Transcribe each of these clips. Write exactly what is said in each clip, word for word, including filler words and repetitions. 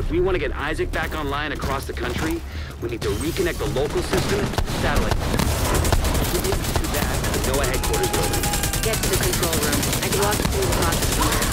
If we want to get Isaac back online across the country, we need to reconnect the local system to the satellite system. We'll be able to do that at the NOAA headquarters building. Get to the control room. I can walk you through the process from there.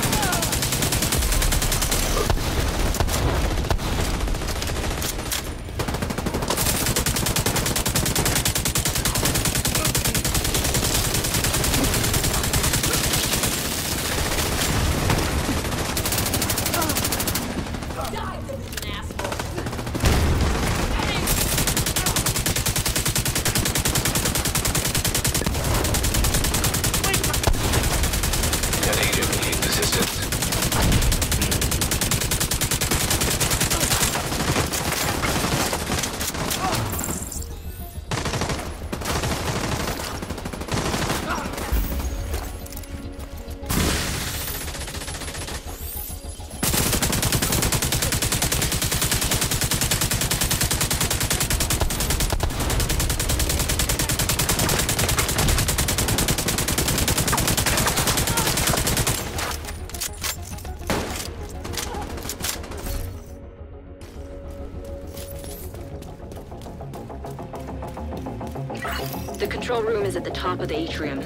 The control room is at the top of the atrium.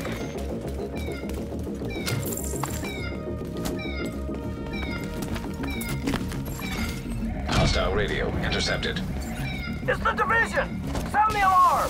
Hostile radio intercepted. It's the division! Sound the alarm!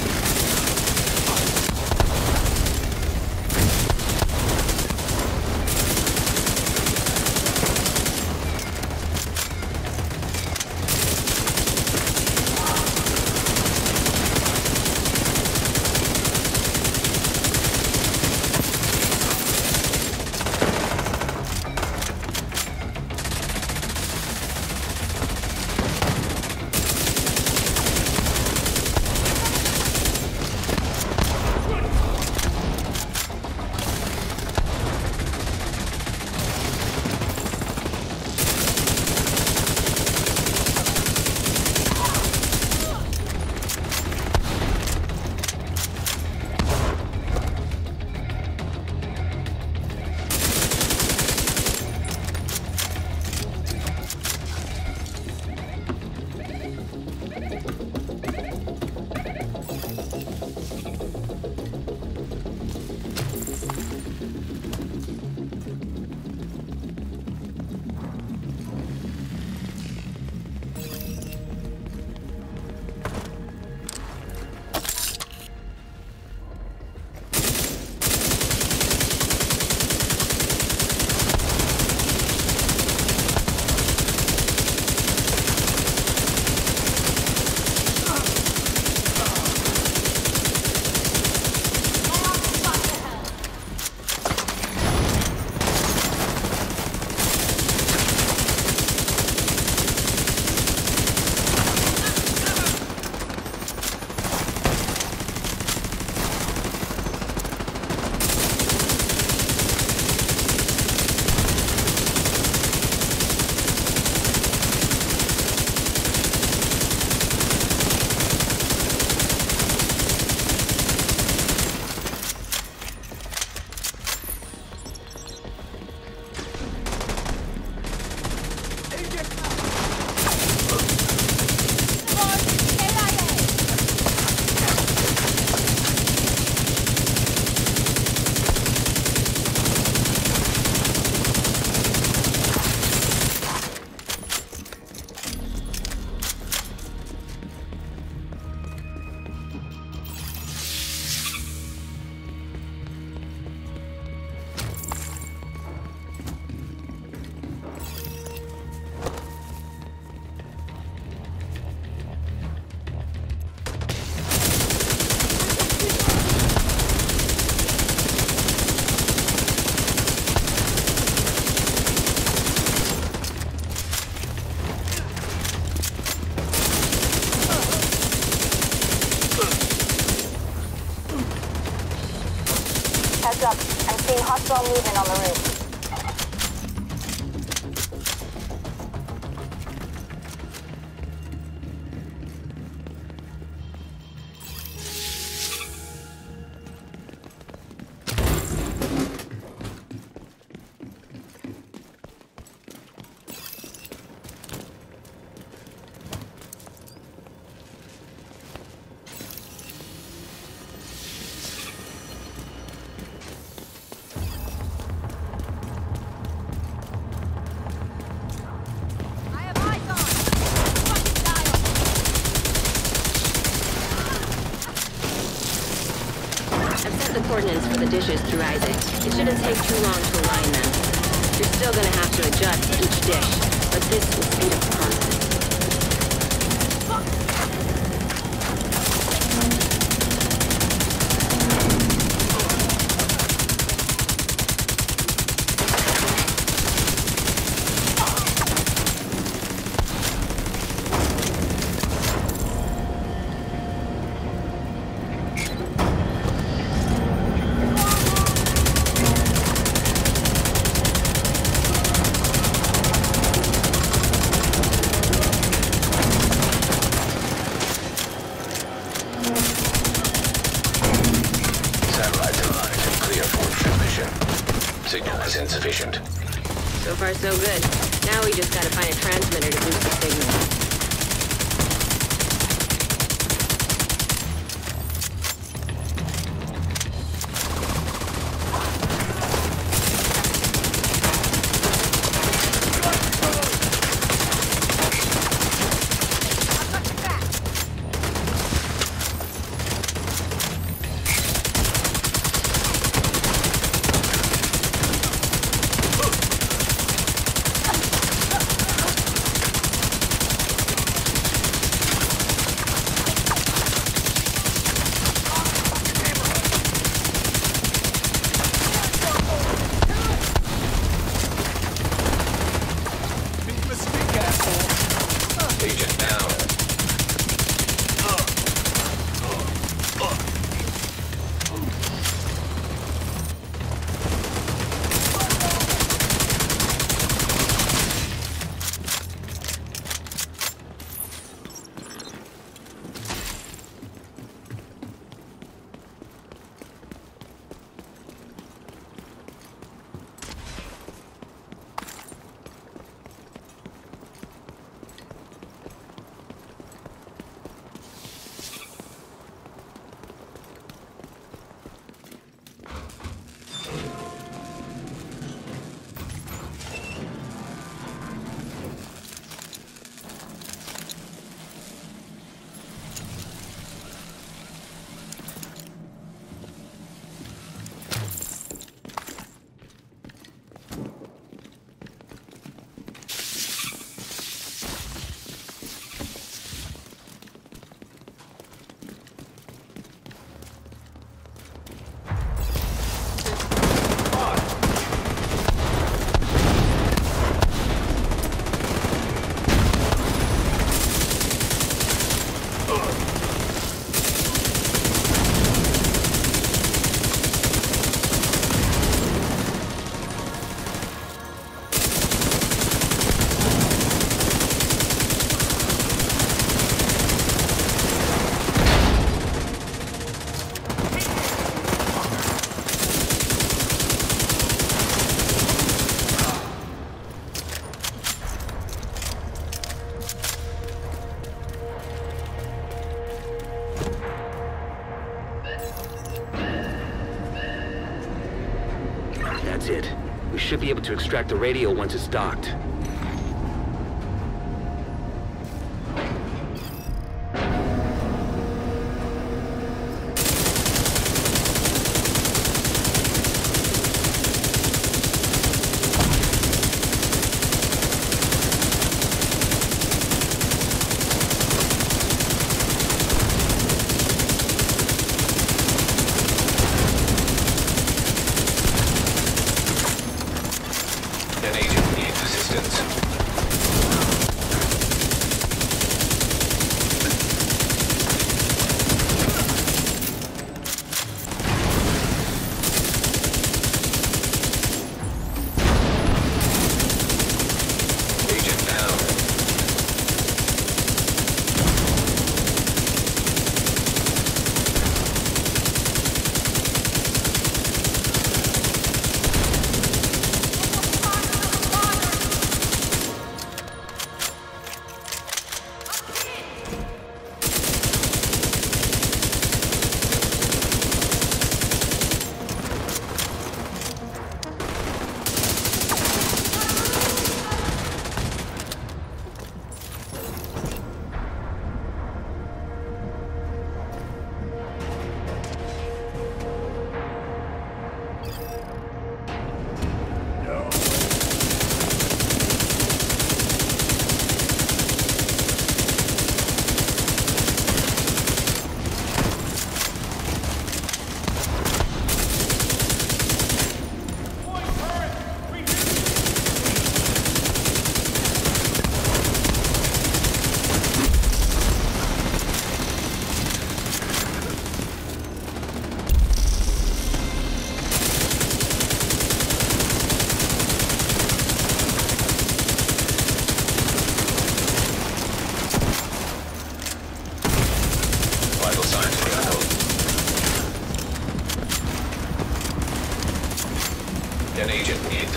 Heads up. I'm seeing hostile movement on the roof. coordinates for the dishes through Isaac. It shouldn't take too long to align them. You're still gonna have to adjust each dish, but this will speed up the process. Signal is insufficient. So far, so good. Now we just gotta find a transmitter to boost the signal. Agent down. That's it. We should be able to extract the radio once it's docked. An agent needs assistance.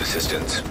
assistance.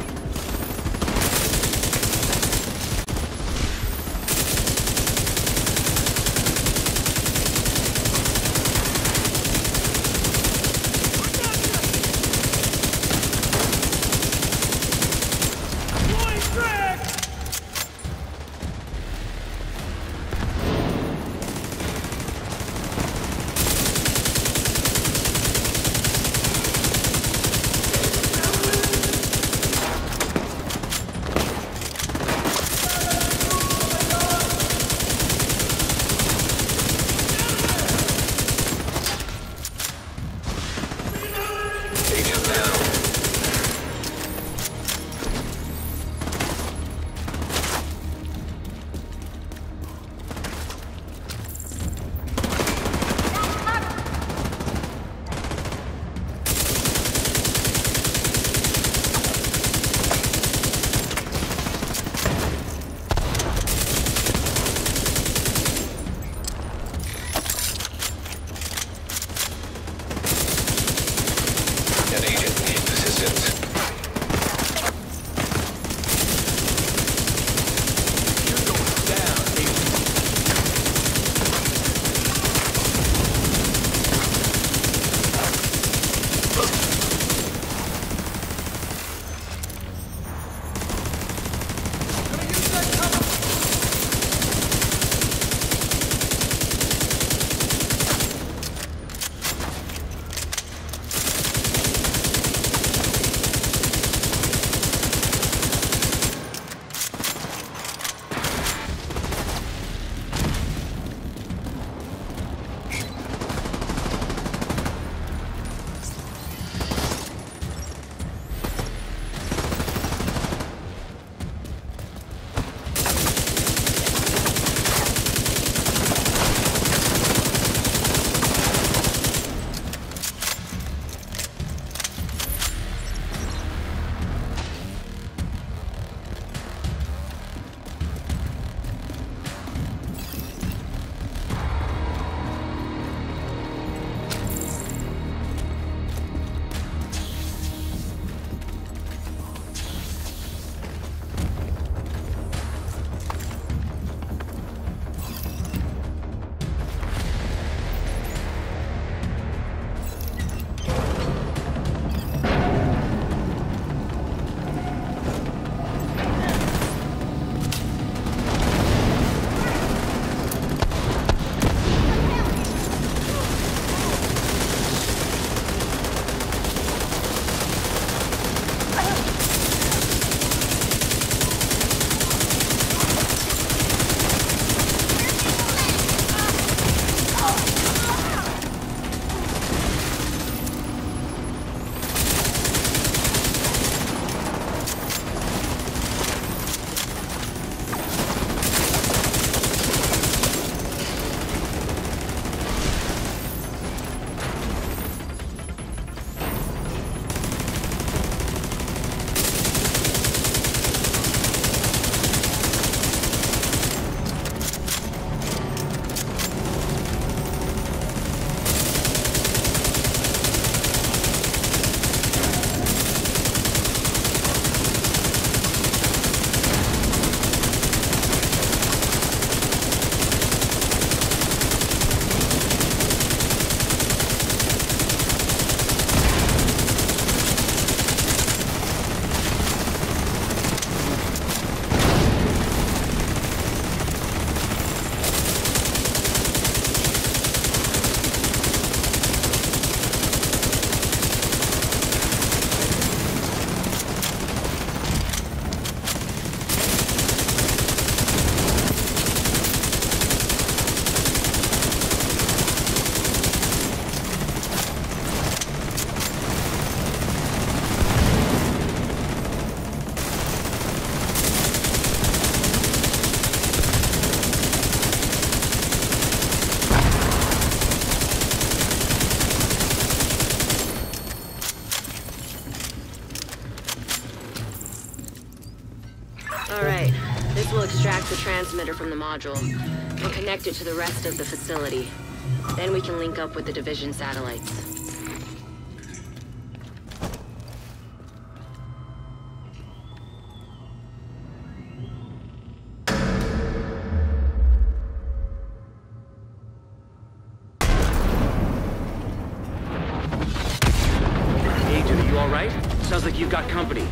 Alright, this will extract the transmitter from the module and connect it to the rest of the facility. Then we can link up with the Division satellites. company.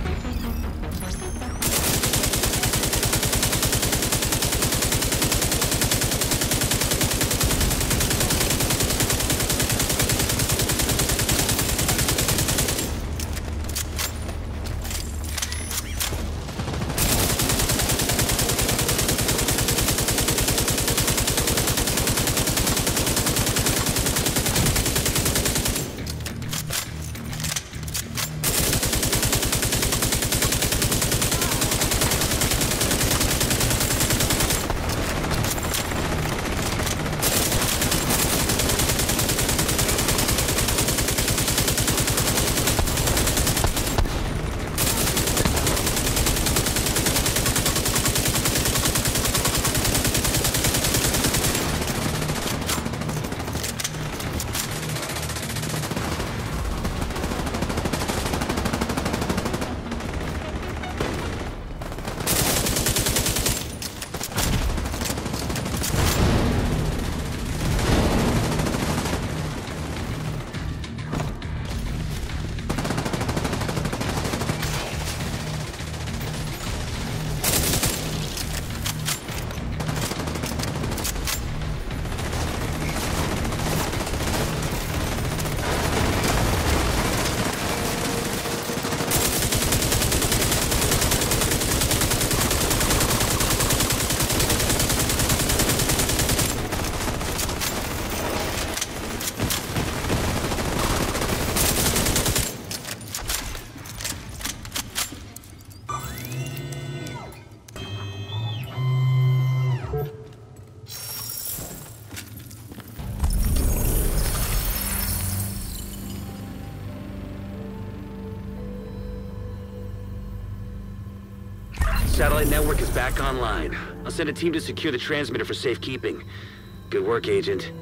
Satellite network is back online. I'll send a team to secure the transmitter for safekeeping. Good work, Agent.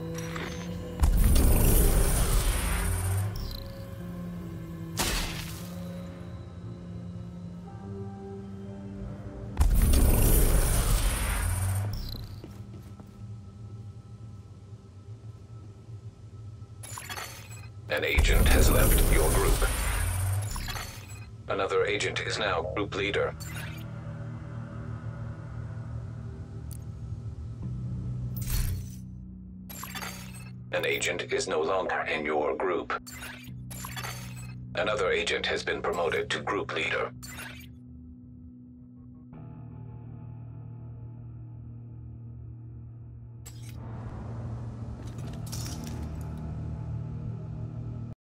An agent has left your group. Another agent is now group leader. An agent is no longer in your group. Another agent has been promoted to group leader.